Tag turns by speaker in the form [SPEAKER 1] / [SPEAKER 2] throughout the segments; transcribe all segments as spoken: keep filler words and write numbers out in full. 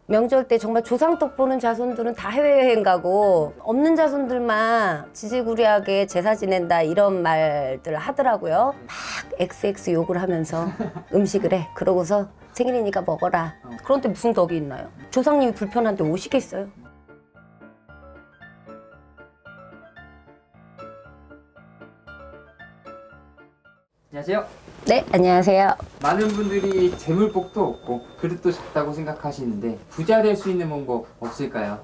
[SPEAKER 1] 명절 때 정말 조상떡 보는 자손들은 다 해외여행 가고 없는 자손들만 지지구리하게 제사 지낸다 이런 말들 하더라고요. 막 엑스엑스 욕을 하면서 음식을 해. 그러고서 생일이니까 먹어라. 그런데 무슨 덕이 있나요? 조상님이 불편한데 오시겠어요?
[SPEAKER 2] 안녕하세요.
[SPEAKER 1] 네, 안녕하세요.
[SPEAKER 2] 많은 분들이 재물복도 없고 그릇도 작다고 생각하시는데 부자 될 수 있는 방법 없을까요?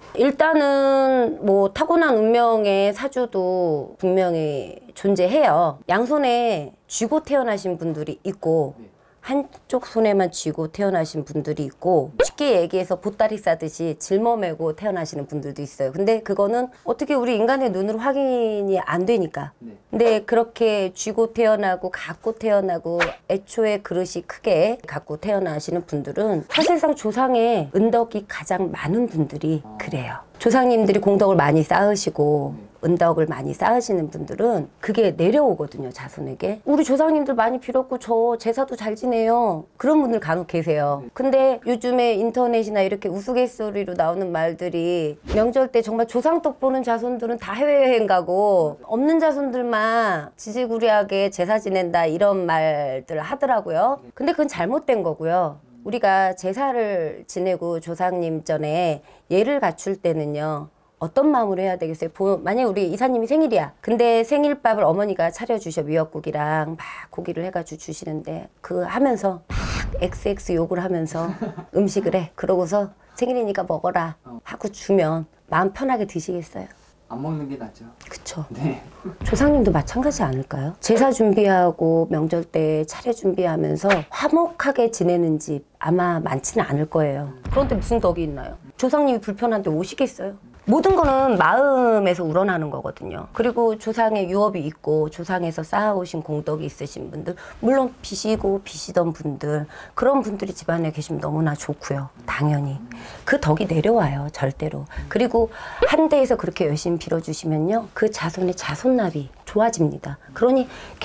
[SPEAKER 1] 일단은 뭐 타고난 운명의 사주도 분명히 존재해요. 양손에 쥐고 태어나신 분들이 있고
[SPEAKER 2] 네.
[SPEAKER 1] 한쪽 손에만 쥐고 태어나신 분들이 있고 쉽게 얘기해서 보따리 싸듯이 짊어매고 태어나시는 분들도 있어요. 근데 그거는 어떻게 우리 인간의 눈으로 확인이 안 되니까.
[SPEAKER 2] 네.
[SPEAKER 1] 근데 그렇게 쥐고 태어나고 갖고 태어나고 애초에 그릇이 크게 갖고 태어나시는 분들은 사실상 조상의 은덕이 가장 많은 분들이 그래요. 조상님들이 공덕을 많이 쌓으시고 은덕을 많이 쌓으시는 분들은 그게 내려오거든요, 자손에게. 우리 조상님들 많이 빌었고 저 제사도 잘 지내요. 그런 분들 간혹 계세요. 근데 요즘에 인터넷이나 이렇게 우스갯소리로 나오는 말들이 명절 때 정말 조상떡 보는 자손들은 다 해외여행 가고 없는 자손들만 지지구리하게 제사 지낸다 이런 말들 하더라고요. 근데 그건 잘못된 거고요. 우리가 제사를 지내고 조상님 전에 예를 갖출 때는요, 어떤 마음으로 해야 되겠어요? 만약에 우리 이사님이 생일이야. 근데 생일밥을 어머니가 차려주셔. 미역국이랑 막 고기를 해가지고 주시는데 그 하면서 막 엑스엑스 욕을 하면서 음식을 해. 그러고서 생일이니까 먹어라 하고 주면 마음 편하게 드시겠어요?
[SPEAKER 2] 안 먹는 게 낫죠.
[SPEAKER 1] 그쵸.
[SPEAKER 2] 네.
[SPEAKER 1] 조상님도 마찬가지 않을까요? 제사 준비하고 명절 때 차례 준비하면서 화목하게 지내는 집 아마 많지는 않을 거예요. 그런데 무슨 덕이 있나요? 조상님이 불편한데 오시겠어요? 모든 거는 마음에서 우러나는 거거든요. 그리고 조상의 유업이 있고 조상에서 쌓아오신 공덕이 있으신 분들, 물론 빚이고 빚이던 분들, 그런 분들이 집안에 계시면 너무나 좋고요. 당연히. 그 덕이 내려와요, 절대로. 그리고 한 대에서 그렇게 열심히 빌어주시면요, 그 자손의 자손납이 좋아집니다. 그러니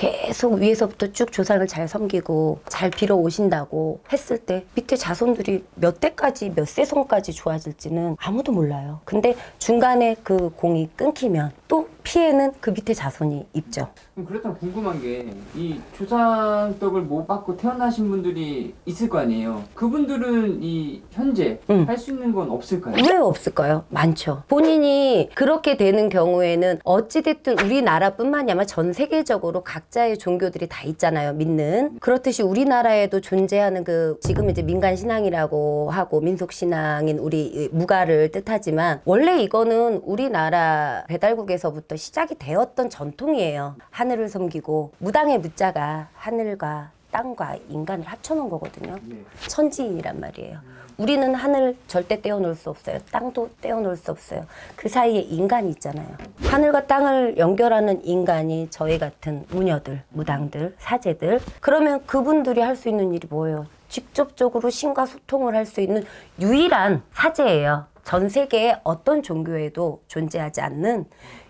[SPEAKER 1] 계속 위에서부터 쭉 조상을 잘 섬기고 잘 빌어 오신다고 했을 때 밑에 자손들이 몇 대까지, 몇 세손까지 좋아질지는 아무도 몰라요. 근데 중간에 그 공이 끊기면 또 피해는 그 밑에 자손이 입죠.
[SPEAKER 2] 그럼 그렇다면 궁금한 게 이 조상떡을 못 받고 태어나신 분들이 있을 거 아니에요. 그분들은 이 현재
[SPEAKER 1] 음.
[SPEAKER 2] 할 수 있는 건 없을까요?
[SPEAKER 1] 왜 없을까요? 많죠. 본인이 그렇게 되는 경우에는 어찌됐든 우리나라뿐만이 아니라 전 세계적으로 각자의 종교들이 다 있잖아요. 믿는. 그렇듯이 우리나라에도 존재하는 그 지금 이제 민간신앙이라고 하고 민속신앙인 우리 무가를 뜻하지만 원래 이거는 우리나라 배달국에서부터 시작이 되었던 전통이에요. 하늘을 섬기고 무당의 무자가 하늘과 땅과 인간을 합쳐놓은 거거든요.
[SPEAKER 2] 네.
[SPEAKER 1] 천지인이란 말이에요. 우리는 하늘 절대 떼어놓을 수 없어요. 땅도 떼어놓을 수 없어요. 그 사이에 인간이 있잖아요. 하늘과 땅을 연결하는 인간이 저희 같은 무녀들, 무당들, 사제들. 그러면 그분들이 할 수 있는 일이 뭐예요? 직접적으로 신과 소통을 할 수 있는 유일한 사제예요. 전 세계의 어떤 종교에도 존재하지 않는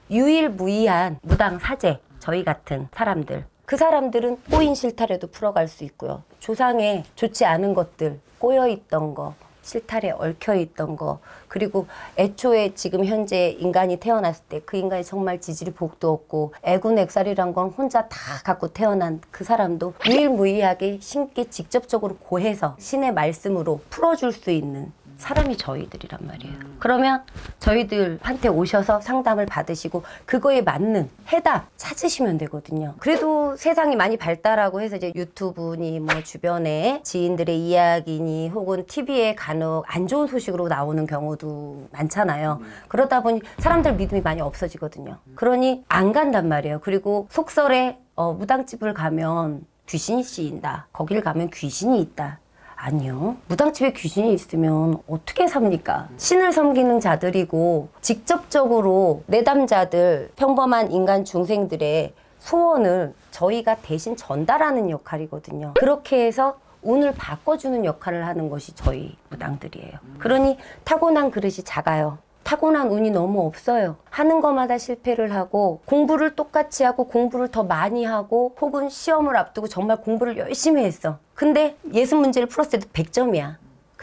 [SPEAKER 1] 유일무이한 무당 사제, 저희 같은 사람들. 그 사람들은 꼬인 실타래도 풀어갈 수 있고요. 조상에 좋지 않은 것들, 꼬여있던 거, 실타래 얽혀있던 거, 그리고 애초에 지금 현재 인간이 태어났을 때 그 인간이 정말 지질이 복도 없고 애군액살이란 건 혼자 다 갖고 태어난 그 사람도 유일무이하게 신께 직접적으로 고해서 신의 말씀으로 풀어줄 수 있는 사람이 저희들이란 말이에요. 그러면 저희들한테 오셔서 상담을 받으시고 그거에 맞는 해답 찾으시면 되거든요. 그래도 세상이 많이 발달하고 해서 이제 유튜브니 뭐 주변에 지인들의 이야기니 혹은 티비에 간혹 안 좋은 소식으로 나오는 경우도 많잖아요. 그러다 보니 사람들 믿음이 많이 없어지거든요. 그러니 안 간단 말이에요. 그리고 속설에 어, 무당집을 가면 귀신이 씌인다. 거길 가면 귀신이 있다. 아니요. 무당집에 귀신이 있으면 어떻게 삽니까? 신을 섬기는 자들이고 직접적으로 내담자들, 평범한 인간 중생들의 소원을 저희가 대신 전달하는 역할이거든요. 그렇게 해서 운을 바꿔주는 역할을 하는 것이 저희 무당들이에요. 그러니 타고난 그릇이 작아요. 타고난 운이 너무 없어요. 하는 것마다 실패를 하고 공부를 똑같이 하고 공부를 더 많이 하고 혹은 시험을 앞두고 정말 공부를 열심히 했어. 근데 예습 문제를 풀었을 때 백 점이야.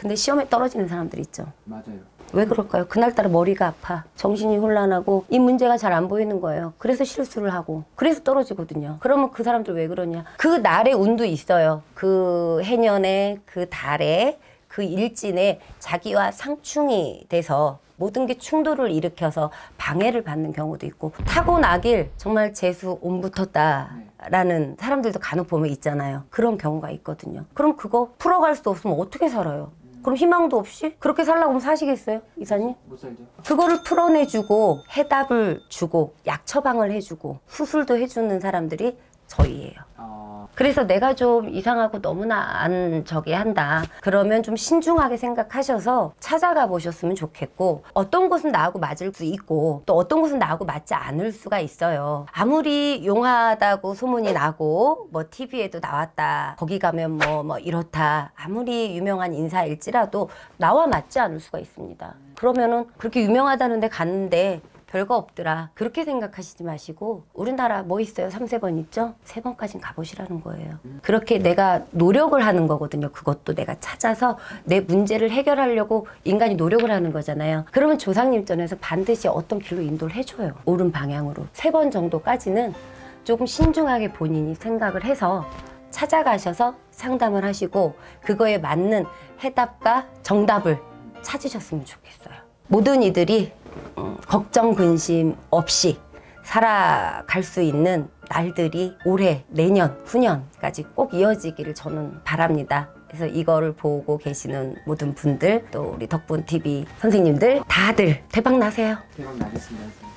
[SPEAKER 1] 근데 시험에 떨어지는 사람들 있죠.
[SPEAKER 2] 맞아요.
[SPEAKER 1] 왜 그럴까요? 그날따라 머리가 아파, 정신이 혼란하고 이 문제가 잘 안 보이는 거예요. 그래서 실수를 하고 그래서 떨어지거든요. 그러면 그 사람들 왜 그러냐? 그 날의 운도 있어요. 그 해년에, 그 달에, 그 일진에 자기와 상충이 돼서 모든 게 충돌을 일으켜서 방해를 받는 경우도 있고, 타고나길 정말 재수 옴붙었다라는 사람들도 간혹 보면 있잖아요. 그런 경우가 있거든요. 그럼 그거 풀어갈 수 없으면 어떻게 살아요? 그럼 희망도 없이 그렇게 살라고 하면 사시겠어요, 이사님?
[SPEAKER 2] 못 살죠.
[SPEAKER 1] 그거를 풀어내주고 해답을 주고 약 처방을 해주고 수술도 해주는 사람들이 저희예요.
[SPEAKER 2] 아,
[SPEAKER 1] 그래서 내가 좀 이상하고 너무나 안 저기 한다 그러면 좀 신중하게 생각하셔서 찾아가 보셨으면 좋겠고, 어떤 곳은 나하고 맞을 수 있고 또 어떤 곳은 나하고 맞지 않을 수가 있어요. 아무리 용하다고 소문이 나고 뭐 티비에도 나왔다, 거기 가면 뭐 뭐 이렇다, 아무리 유명한 인사일지라도 나와 맞지 않을 수가 있습니다. 그러면은 그렇게 유명하다는데 갔는데 별거 없더라, 그렇게 생각하시지 마시고, 우리나라 뭐 있어요? 삼, 세 번 있죠? 세 번까진 가보시라는 거예요. 그렇게 내가 노력을 하는 거거든요. 그것도 내가 찾아서 내 문제를 해결하려고 인간이 노력을 하는 거잖아요. 그러면 조상님 전에서 반드시 어떤 길로 인도를 해줘요. 옳은 방향으로. 세 번 정도까지는 조금 신중하게 본인이 생각을 해서 찾아가셔서 상담을 하시고 그거에 맞는 해답과 정답을 찾으셨으면 좋겠어요. 모든 이들이 음, 걱정 근심 없이 살아갈 수 있는 날들이 올해, 내년, 후년까지 꼭 이어지기를 저는 바랍니다. 그래서 이거를 보고 계시는 모든 분들, 또 우리 덕분티비 선생님들 다들 대박 나세요.
[SPEAKER 2] 대박 나겠습니다.